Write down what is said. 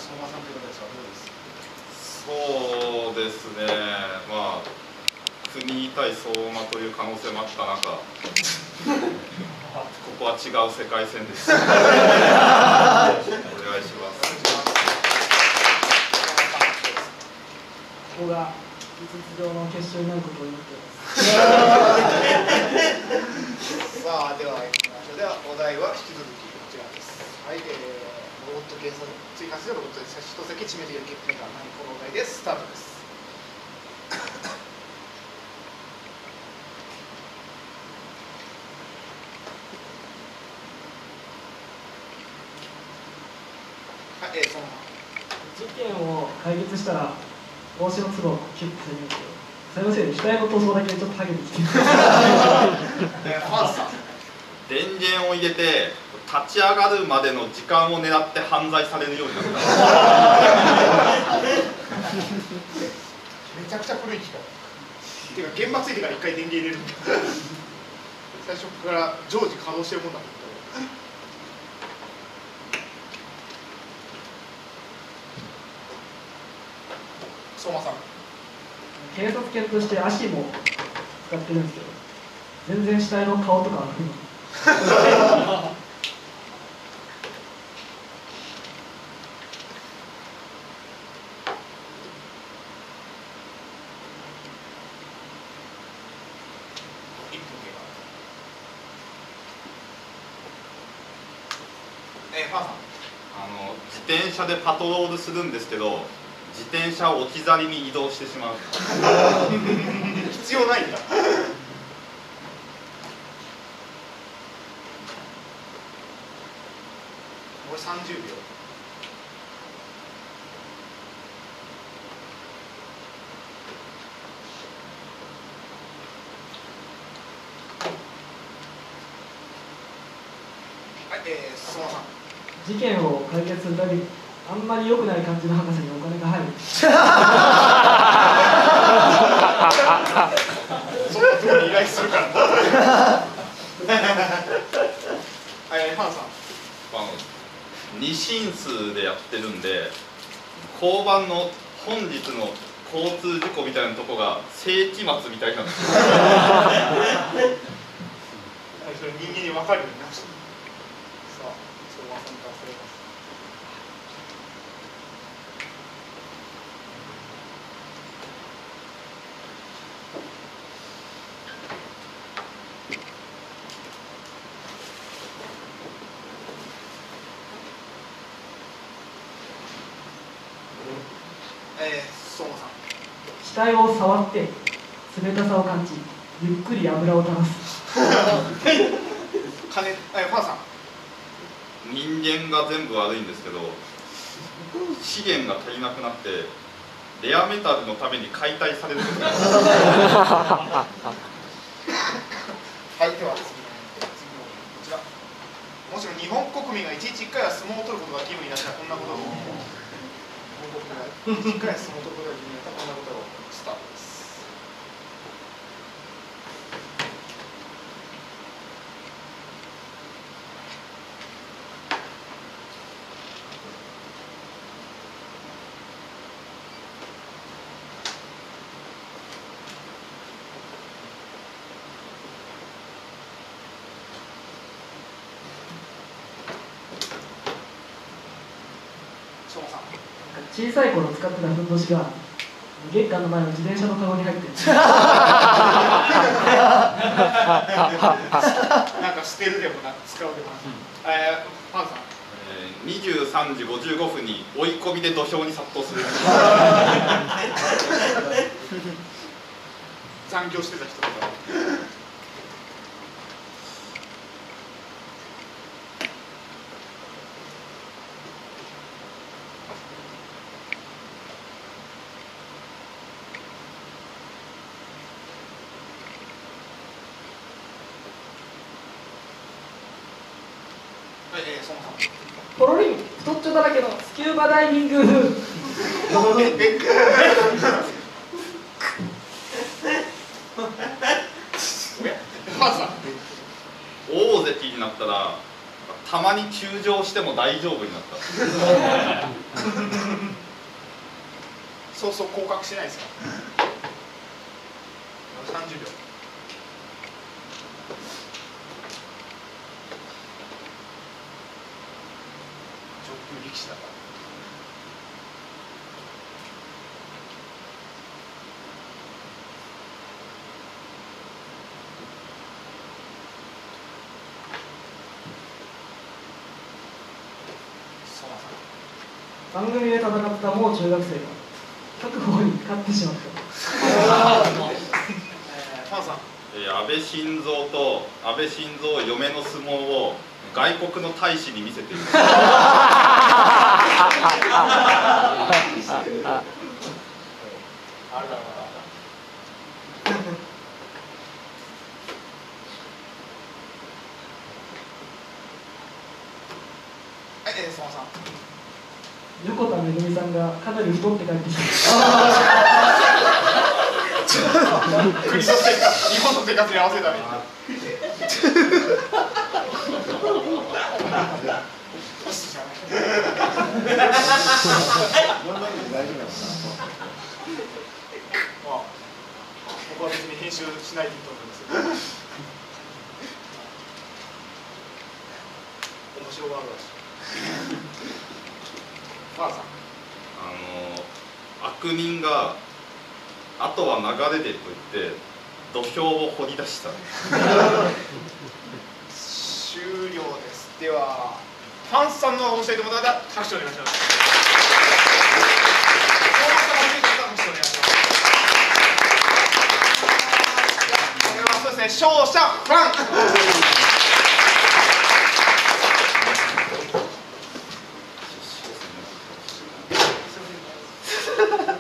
相馬さんという方ですが、どうですか。 そうですね、まあ国対相馬という可能性もあった中、ここは違う世界線です。お願いします。 ここが事実上の決勝になることを祈っています。 さあ、では行きましょう。ではお題は引き続きこちらです。はい、ロボット計算追加するロボットで一席致命的な欠点が何、このお題でスタートです。はい、その事件を解決したら帽子のつばをキュッとするんですけど、それのせいで額の塗装だけちょっと剥げてきてる。 ファンさん、 電源を入れて立ち上がるまでの時間を狙って犯罪されるようになった。 めちゃくちゃ古い機械。っていうか現場ついてから一回電源入れるんだ。最初から常時稼働してるもんだけど。相馬さん、 警察犬として足も使ってるんですけど、全然死体の顔とかはファンさん、 自転車でパトロールするんですけど、自転車を置き去りに移動してしまう。 必要ないんだ。これ30秒。はい、相馬さん。 事件を解決するたびにあんまり良くない感じの博士にお金が入る。 そんなところに依頼するから。はい、ファンさん。 二進数でやってるんで、交番の本日の交通事故みたいなとこが世紀末みたいなんですよ。 それ人間に分かるようになった。さあ、相馬さんからすれば。相馬さん。 死体を触って冷たさを感じ、ゆっくり油を垂らす。 ファンさん。 人間が全部悪いんですけど、資源が足りなくなってレアメタルのために解体されることがある。 はい、では次のこちら。もしも日本国民が1日1回は相撲を取ることが義務になったらこんなことを。日本国民が1日1回は相撲を取ることが義務になったらこんなことをスタートです。 小さい頃使ってたふんどしが玄関の前の自転車のカゴに入ってる。 なんか捨てるでもなく使うでもなく。ファンさん。 23時55分に追い込みで土俵に殺到する。 残業してた人とか。 ポロリン太っちょだらけのスキューバダイビング。 大関になったらたまに休場しても大丈夫になった。 そうそう降格しないですか。30秒。上級力士だから。 番組で戦ったもう中学生が各方に勝ってしまった。 ファンさん。 安倍晋三と安倍晋三嫁の相撲を外国の大使に見せている。 あるだろうな。はい、相馬さん。 横田めぐみさんがかなり太って帰ってきた。 国の生活、日本の生活に合わせるために。ここは別に編集しないでいいと思いますけど。面白があるらしい。ファンさん。 悪人があとは流れでと言って土俵を掘り出した。 終了です。ではファンさんの面白いと思ったら拍手お願いします。相馬さんの面白いと思ったら拍手お願いします。これはそうですね、勝者ファン。